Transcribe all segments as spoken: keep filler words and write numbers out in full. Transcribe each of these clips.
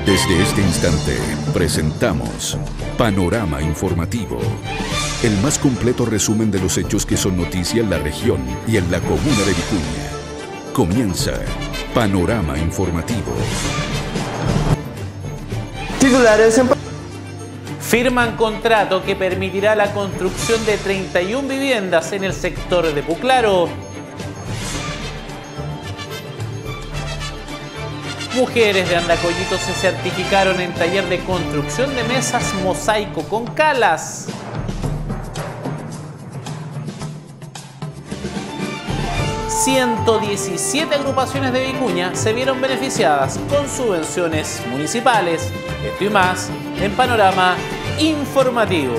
Desde este instante presentamos Panorama Informativo, el más completo resumen de los hechos que son noticia en la región y en la comuna de Vicuña. Comienza Panorama Informativo. Titulares en... Firman contrato que permitirá la construcción de treinta y una viviendas en el sector de Puclaro. Mujeres de Andacoyito se certificaron en taller de construcción de mesas mosaico con calas. ciento diecisiete agrupaciones de Vicuña se vieron beneficiadas con subvenciones municipales. Esto y más en Panorama Informativo.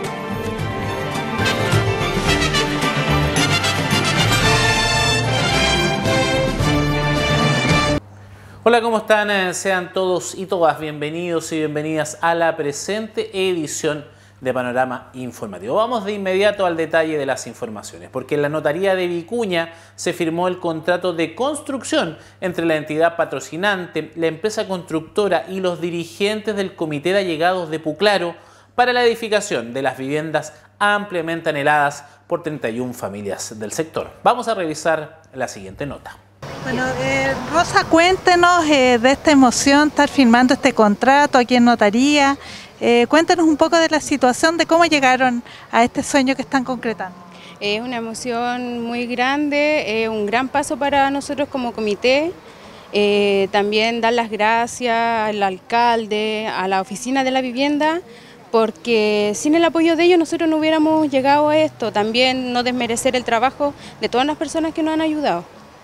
Hola, ¿cómo están? Sean todos y todas bienvenidos y bienvenidas a la presente edición de Panorama Informativo. Vamos de inmediato al detalle de las informaciones, porque en la notaría de Vicuña se firmó el contrato de construcción entre la entidad patrocinante, la empresa constructora y los dirigentes del Comité de Allegados de Puclaro para la edificación de las viviendas ampliamente anheladas por treinta y una familias del sector. Vamos a revisar la siguiente nota. Bueno, eh, Rosa, cuéntenos eh, de esta emoción, estar firmando este contrato aquí en notaría. Eh, cuéntenos un poco de la situación, de cómo llegaron a este sueño que están concretando. Es una emoción muy grande, es un gran paso para nosotros como comité. Eh, también dar las gracias al alcalde, a la oficina de la vivienda, porque sin el apoyo de ellos nosotros no hubiéramos llegado a esto. También no desmerecer el trabajo de todas las personas que nos han ayudado.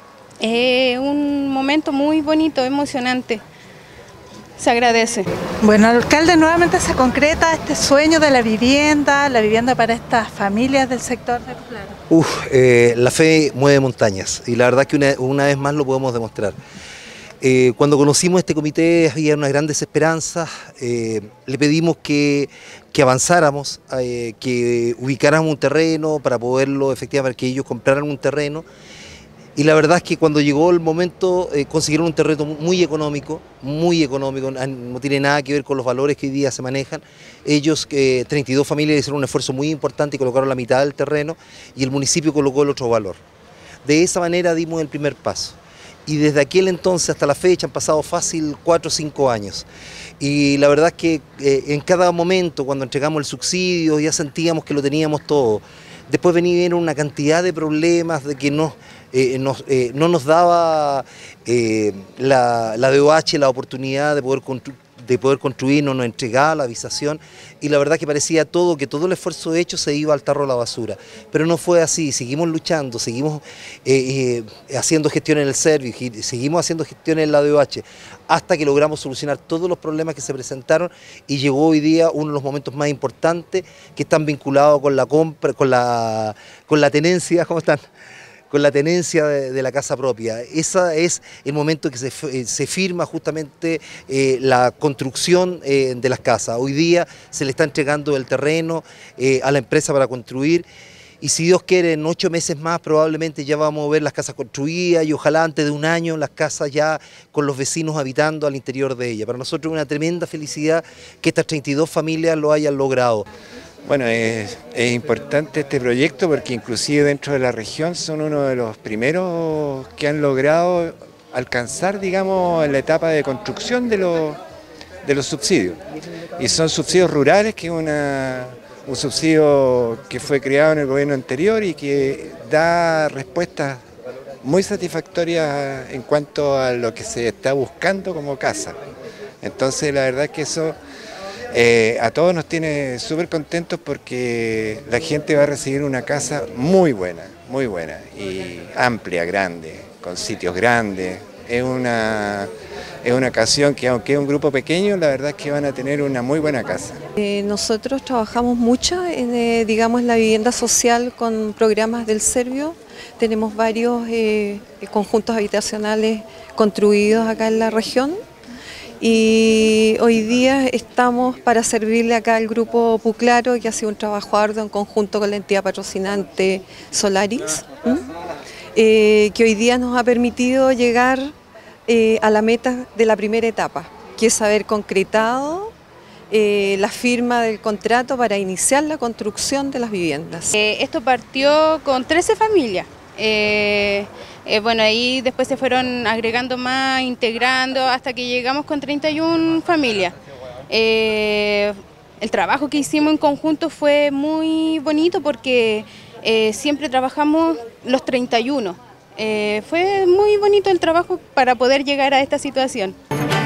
Es un momento muy bonito, emocionante. Se agradece. Bueno, alcalde, nuevamente se concreta este sueño de la vivienda, la vivienda para estas familias del sector de Puclaro. Uf, eh, la fe mueve montañas y la verdad que una, una vez más lo podemos demostrar. Eh, cuando conocimos este comité había unas grandes esperanzas, eh, le pedimos que, que avanzáramos, eh, que ubicáramos un terreno para poderlo efectivamente, para que ellos compraran un terreno. Y la verdad es que cuando llegó el momento eh, consiguieron un terreno muy económico, muy económico, no tiene nada que ver con los valores que hoy día se manejan. Ellos, eh, treinta y dos familias, hicieron un esfuerzo muy importante y colocaron la mitad del terreno y el municipio colocó el otro valor. De esa manera dimos el primer paso. Y desde aquel entonces hasta la fecha han pasado fácil cuatro o cinco años. Y la verdad es que eh, en cada momento, cuando entregamos el subsidio, ya sentíamos que lo teníamos todo. Después venían una cantidad de problemas de que no, eh, nos, eh, no nos daba eh, la, la D O H la oportunidad de poder, de poder construir, no nos entregaba la avisación y la verdad que parecía todo, que todo el esfuerzo hecho se iba al tarro de la basura. Pero no fue así, seguimos luchando, seguimos eh, eh, haciendo gestiones en el servicio, seguimos haciendo gestiones en la D O H hasta que logramos solucionar todos los problemas que se presentaron y llegó hoy día uno de los momentos más importantes que están vinculados con la compra, con la, con la tenencia, ¿cómo están? Con la tenencia de, de la casa propia. Ese es el momento que se, se firma justamente eh, la construcción eh, de las casas. Hoy día se le está entregando el terreno eh, a la empresa para construir. Y si Dios quiere, en ocho meses más probablemente ya vamos a ver las casas construidas y ojalá antes de un año las casas ya con los vecinos habitando al interior de ellas. Para nosotros es una tremenda felicidad que estas treinta y dos familias lo hayan logrado. Bueno, es, es importante este proyecto porque inclusive dentro de la región son uno de los primeros que han logrado alcanzar, digamos, la etapa de construcción de los, de los subsidios. Y son subsidios rurales, que es una... un subsidio que fue creado en el gobierno anterior y que da respuestas muy satisfactorias en cuanto a lo que se está buscando como casa. Entonces la verdad es que eso eh, a todos nos tiene súper contentos porque la gente va a recibir una casa muy buena, muy buena y amplia, grande, con sitios grandes. Es una... Es una ocasión que aunque es un grupo pequeño, la verdad es que van a tener una muy buena casa. Eh, nosotros trabajamos mucho en eh, digamos, la vivienda social con programas del Servio. Tenemos varios eh, conjuntos habitacionales construidos acá en la región y hoy día estamos para servirle acá al grupo Puclaro, que ha sido un trabajo arduo en conjunto con la entidad patrocinante Solaris, eh, que hoy día nos ha permitido llegar Eh, a la meta de la primera etapa. que es haber concretado eh, la firma del contrato para iniciar la construcción de las viviendas. Eh, esto partió con trece familias. Eh, eh, bueno, ahí después se fueron agregando más, integrando, hasta que llegamos con treinta y una familias. Eh, el trabajo que hicimos en conjunto fue muy bonito porque eh, siempre trabajamos los treinta y uno. Eh, fue muy bonito el trabajo para poder llegar a esta situación.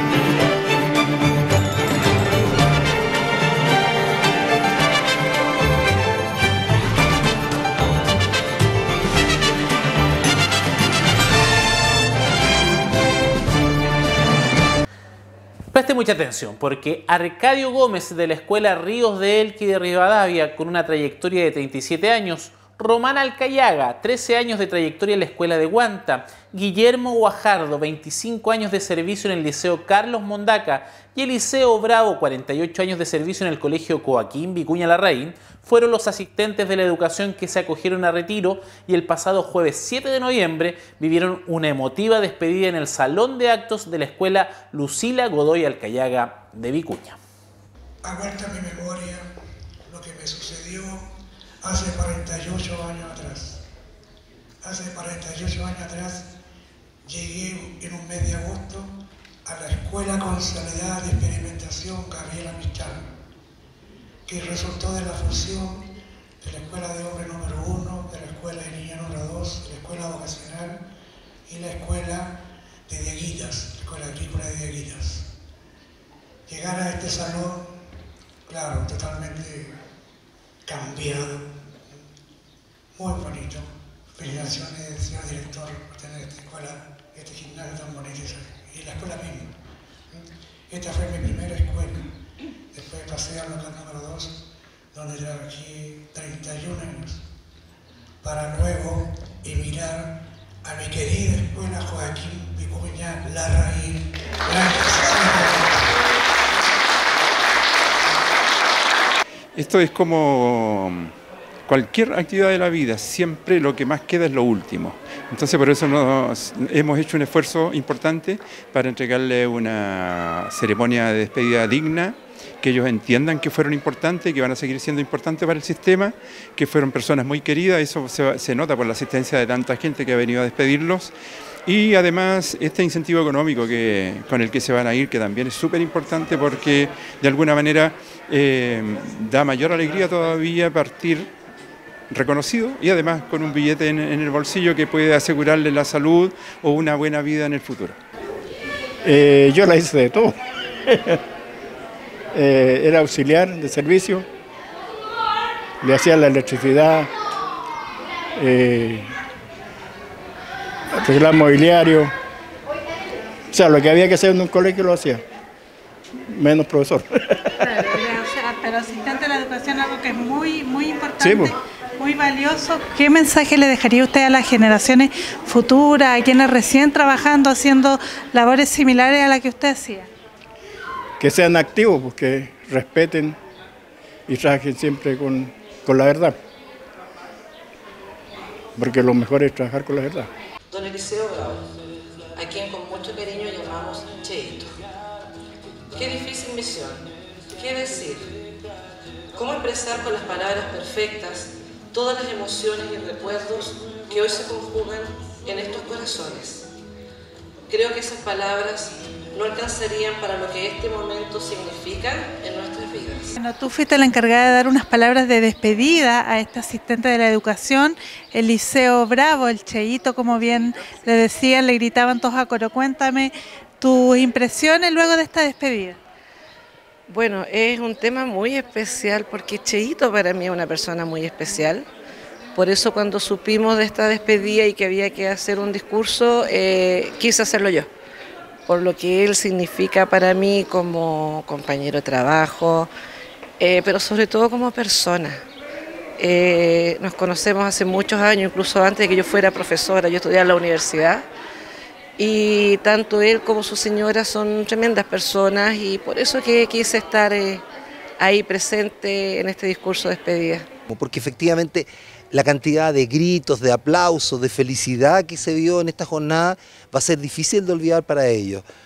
Preste mucha atención, porque Arcadio Gómez de la Escuela Ríos de Elqui de Rivadavia, con una trayectoria de treinta y siete años, Román Alcayaga, trece años de trayectoria en la Escuela de Guanta, Guillermo Guajardo, veinticinco años de servicio en el Liceo Carlos Mondaca y Eliseo Bravo, cuarenta y ocho años de servicio en el Colegio Coaquín Vicuña Larraín, fueron los asistentes de la educación que se acogieron a retiro y el pasado jueves siete de noviembre vivieron una emotiva despedida en el Salón de Actos de la Escuela Lucila Godoy Alcayaga de Vicuña. Aguarda mi memoria lo que me sucedió hace cuarenta y ocho años atrás. Hace cuarenta y ocho años atrás llegué en un mes de agosto a la Escuela Consolidada de Experimentación Gabriela Mistral, que resultó de la fusión de la Escuela de Hombre número uno, de la Escuela de Niña número dos, de la Escuela Vocacional y la Escuela de Dieguitas, la Escuela Agrícola de Dieguitas. Llegar a este salón, claro, totalmente cambiado, muy bonito. Felicitaciones, señor director, por tener esta escuela, este gimnasio tan bonito y la escuela misma. Esta fue mi primera escuela. Después pasé al local número dos, donde trabajé treinta y un años, para luego emigrar a mi querida escuela Joaquín Vicuña Larraín. Esto es como cualquier actividad de la vida, siempre lo que más queda es lo último. Entonces por eso nos, hemos hecho un esfuerzo importante para entregarle una ceremonia de despedida digna, que ellos entiendan que fueron importantes, que van a seguir siendo importantes para el sistema, que fueron personas muy queridas, eso se, se nota por la asistencia de tanta gente que ha venido a despedirlos. Y además este incentivo económico que, con el que se van a ir, que también es súper importante porque de alguna manera eh, da mayor alegría todavía partir reconocido y además con un billete en, en el bolsillo que puede asegurarle la salud o una buena vida en el futuro. Eh, yo la hice de todo. eh, era auxiliar de servicio, le hacía la electricidad, eh, arreglar mobiliario, o sea, lo que había que hacer en un colegio lo hacía, menos profesor. Claro, o sea, pero asistente de la educación, algo que es muy, muy importante. Sí, pues. Muy valioso. ¿Qué mensaje le dejaría usted a las generaciones futuras, a quienes recién trabajando, haciendo labores similares a las que usted hacía? Que sean activos, pues, que respeten y trabajen siempre con, con la verdad. Porque lo mejor es trabajar con la verdad. Don Eliseo Bravo, a quien con mucho cariño llamamos Cheito. Qué difícil misión. ¿Qué decir? ¿Cómo expresar con las palabras perfectas todas las emociones y recuerdos que hoy se conjugan en estos corazones? Creo que esas palabras no alcanzarían para lo que este momento significa en nuestras vidas. Bueno, tú fuiste la encargada de dar unas palabras de despedida a este asistente de la educación, Eliseo Bravo, el Cheito, como bien le decían, le gritaban todos a coro. Cuéntame tus impresiones luego de esta despedida. Bueno, es un tema muy especial porque Cheito para mí es una persona muy especial. Por eso cuando supimos de esta despedida y que había que hacer un discurso, eh, quise hacerlo yo. Por lo que él significa para mí como compañero de trabajo, eh, pero sobre todo como persona. Eh, nos conocemos hace muchos años, incluso antes de que yo fuera profesora, yo estudiaba en la universidad. Y tanto él como su señora son tremendas personas y por eso que quise estar eh, ahí presente en este discurso de despedida. Porque efectivamente la cantidad de gritos, de aplausos, de felicidad que se vio en esta jornada va a ser difícil de olvidar para ellos.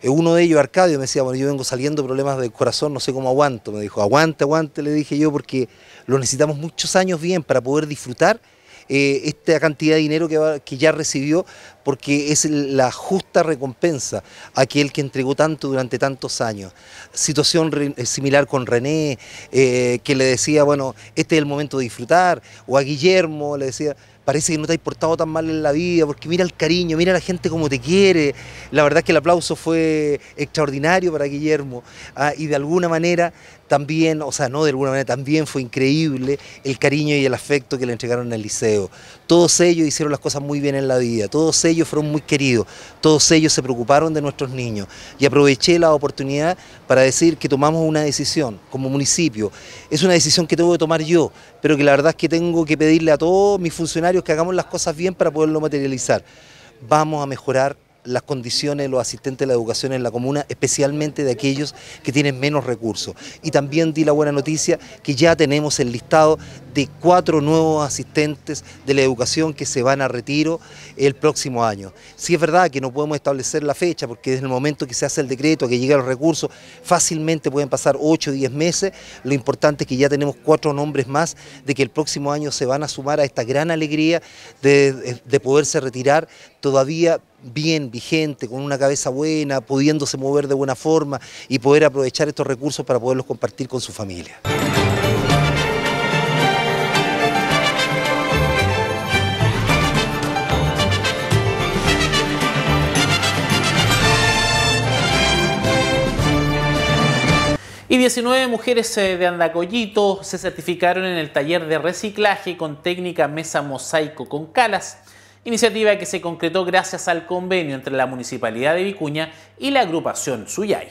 Eh, uno de ellos, Arcadio, me decía, bueno, yo vengo saliendo de problemas del corazón, no sé cómo aguanto. Me dijo, aguante, aguante, le dije yo, porque lo necesitamos muchos años bien para poder disfrutar eh, esta cantidad de dinero que, va, que ya recibió, porque es la justa recompensa a aquel que entregó tanto durante tantos años. Situación re, similar con René, eh, que le decía, bueno, este es el momento de disfrutar, o a Guillermo le decía, parece que no te has portado tan mal en la vida, porque mira el cariño, mira la gente como te quiere. La verdad es que el aplauso fue extraordinario para Guillermo, ah, y de alguna manera también, o sea, no de alguna manera, también fue increíble el cariño y el afecto que le entregaron en el liceo. Todos ellos hicieron las cosas muy bien en la vida, todos ellos fueron muy queridos, todos ellos se preocuparon de nuestros niños, y aproveché la oportunidad para decir que tomamos una decisión como municipio. Es una decisión que tengo que tomar yo, pero que la verdad es que tengo que pedirle a todos mis funcionarios que hagamos las cosas bien para poderlo materializar. Vamos a mejorar las condiciones de los asistentes de la educación en la comuna, especialmente de aquellos que tienen menos recursos. Y también di la buena noticia que ya tenemos el listado de cuatro nuevos asistentes de la educación que se van a retiro el próximo año. Sí es verdad que no podemos establecer la fecha, porque desde el momento que se hace el decreto, que lleguen los recursos, fácilmente pueden pasar ocho o diez meses. Lo importante es que ya tenemos cuatro nombres más, de que el próximo año se van a sumar a esta gran alegría de, de poderse retirar todavía bien, vigente, con una cabeza buena, pudiéndose mover de buena forma y poder aprovechar estos recursos para poderlos compartir con su familia. Y diecinueve mujeres de Andacoyito se certificaron en el taller de reciclaje con técnica mesa mosaico con calas, iniciativa que se concretó gracias al convenio entre la Municipalidad de Vicuña y la agrupación Suyay.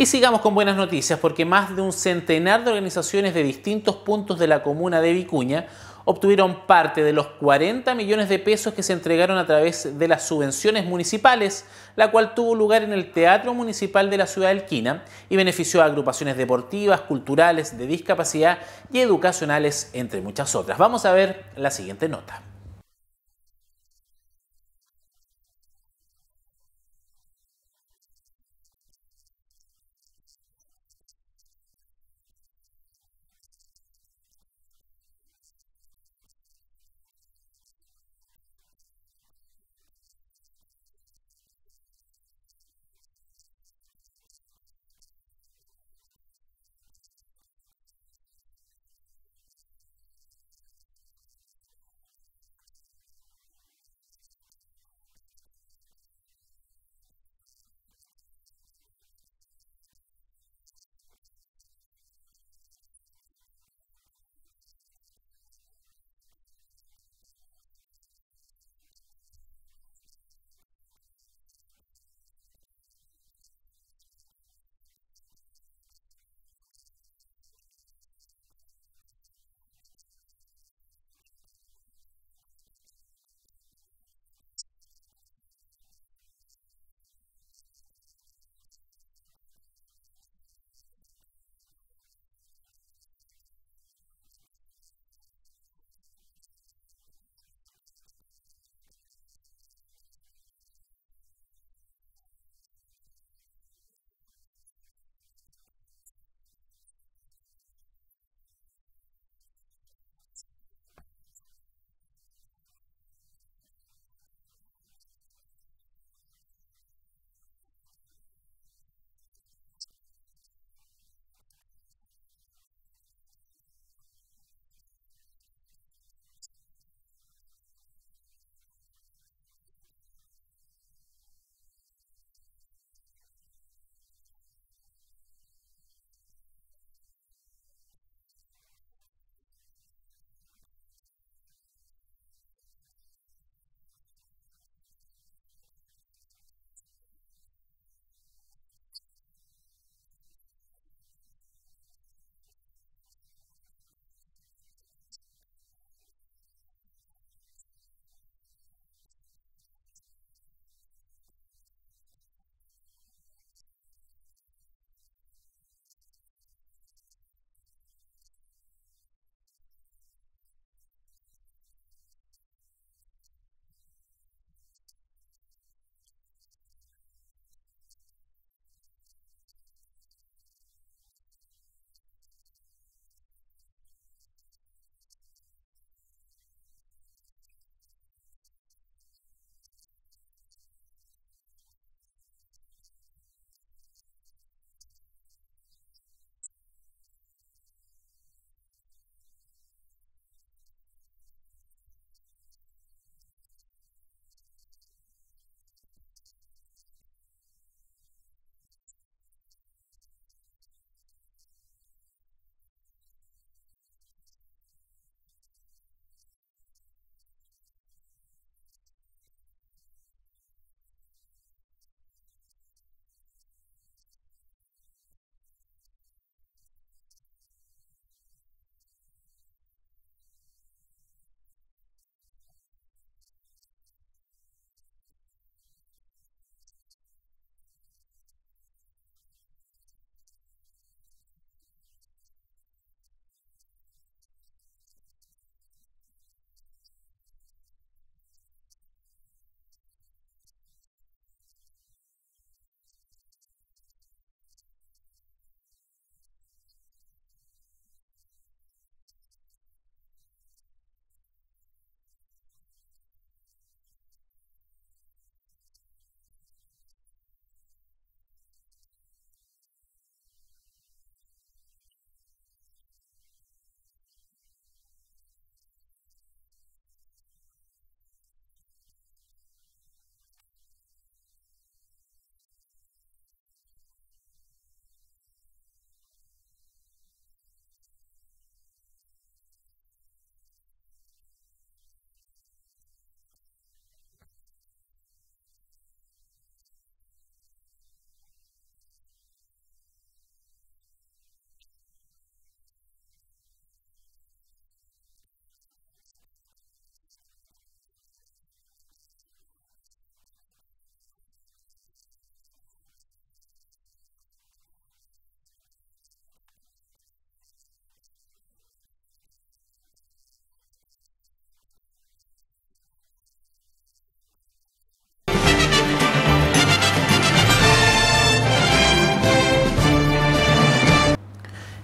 Y sigamos con buenas noticias, porque más de un centenar de organizaciones de distintos puntos de la comuna de Vicuña obtuvieron parte de los cuarenta millones de pesos que se entregaron a través de las subvenciones municipales, la cual tuvo lugar en el Teatro Municipal de la ciudad de Elquina y benefició a agrupaciones deportivas, culturales, de discapacidad y educacionales, entre muchas otras. Vamos a ver la siguiente nota.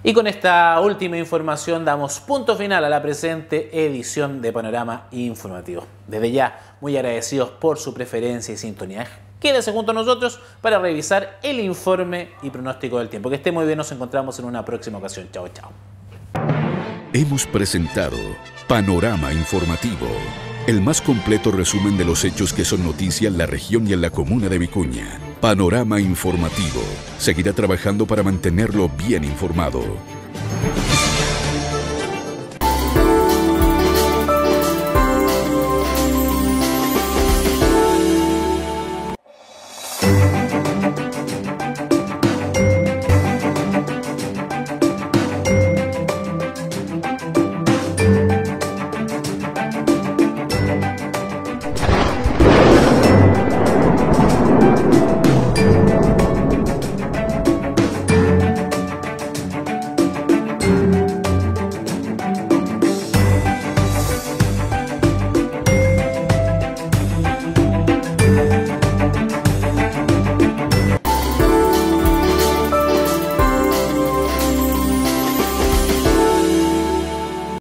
Y con esta última información damos punto final a la presente edición de Panorama Informativo. Desde ya, muy agradecidos por su preferencia y sintonía. Quédese junto a nosotros para revisar el informe y pronóstico del tiempo. Que esté muy bien, nos encontramos en una próxima ocasión. Chao, chao. Hemos presentado Panorama Informativo, el más completo resumen de los hechos que son noticia en la región y en la comuna de Vicuña. Panorama Informativo seguirá trabajando para mantenerlo bien informado.